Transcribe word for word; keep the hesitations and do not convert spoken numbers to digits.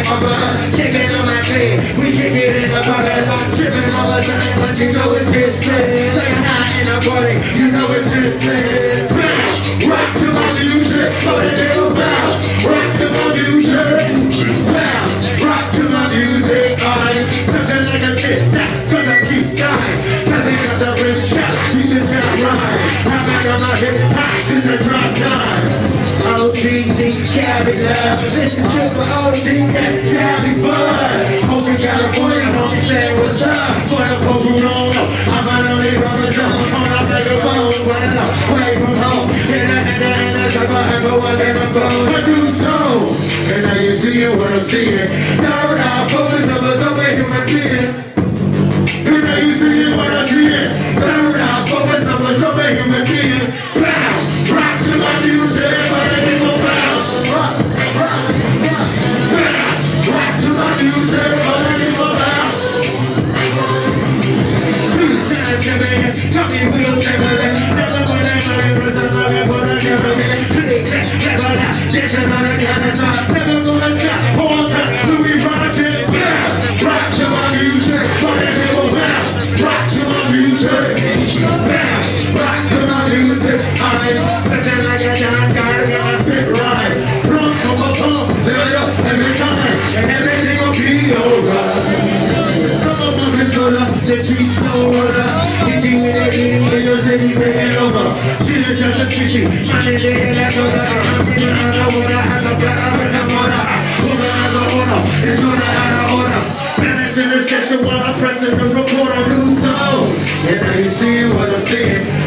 upper, kicking on my clean. We kick it in the bucket, tripping over something, but you know it's his play. Saying high in the party, you know it's his play. Bounce, rock to my music, for the little bounce. Rock to my music, bounce, rock to my music. I'm something like a tic tac, cause I keep dying. Cause I got the rim shot, you should try ride. I'm back on my hip hop since I drop time. O G C, Cali love, listen to my O G, that's Cali Bud. Homie California, homie say what's up. Boy, the folk who don't know, I'm out of the rubber zone. On a microphone, running away from home. In the hand, in the circle, I go out and I'm going. I do so, and now you see what I'm seeing. Now I focus on what's over human being. And now you see what I'm seeing. Now I focus on what's over human being. Bounce, rock to my music. Come here, we don't take a look. Never put that money, but somebody put a never get. Click, click, never lie. There's another kind of thought. Never gonna stop. All time, Louis Rogers, bounce. Rock to my music, for that little bounce. Rock to my music, bounce. Rock to my music. I'm something like a John Carter, got my spit right. Run, come up, come, let up every time, and everything will be alright. Come up, my controller, the keep so roller. City taking over. She is just a fishy. Money laying that over. I'm in the underwater. Has a black up in the water. Order as a order. It's order out of order. Balance in the session while I'm pressing the recorder. New soul. And now you see what I'm seeing.